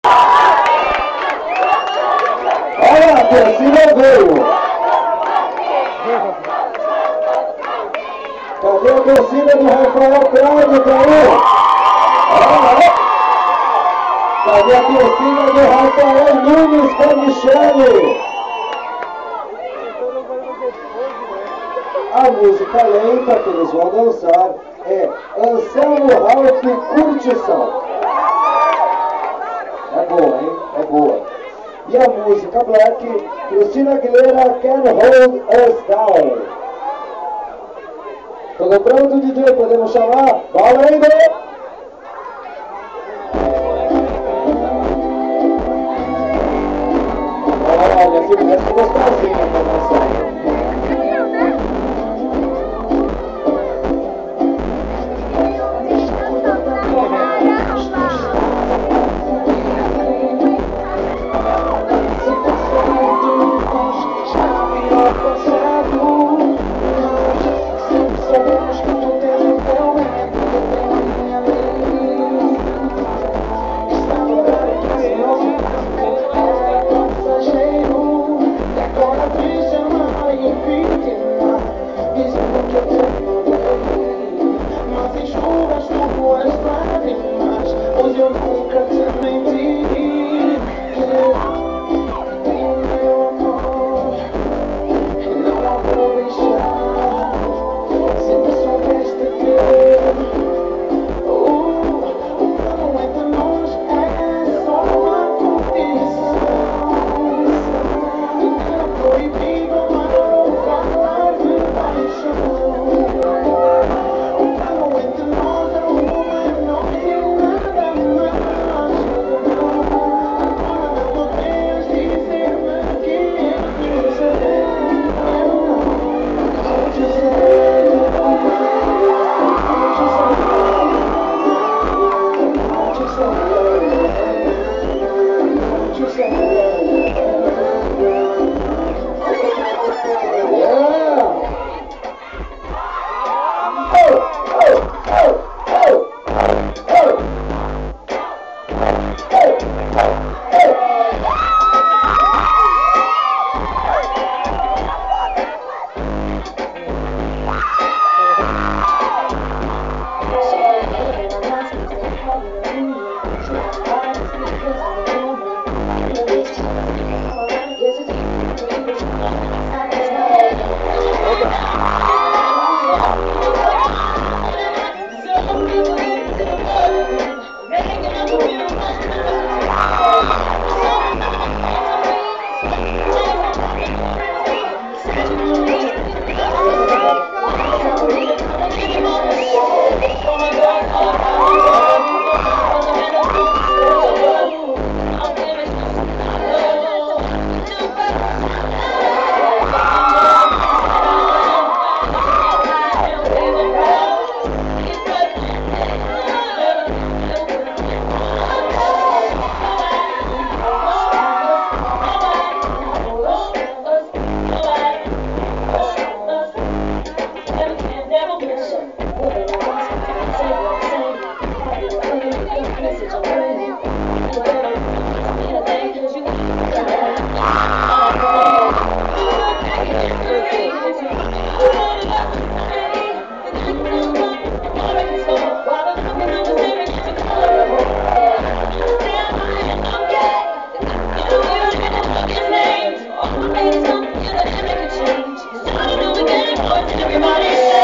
Olha, a torcida veio. Cadê a torcida do Rafael Prado, Caio? Cadê a torcida do Rafael Nunes com a Michele? A música lenta que eles vão dançar é Anselmo Ralph Curtição. É boa, hein? É boa. E a música black, Cristina Aguilera, Can't Hold Us Down. Tudo pronto, DJ? Podemos chamar? Valendo! Olha, se tivesse gostosinho a informação. Everybody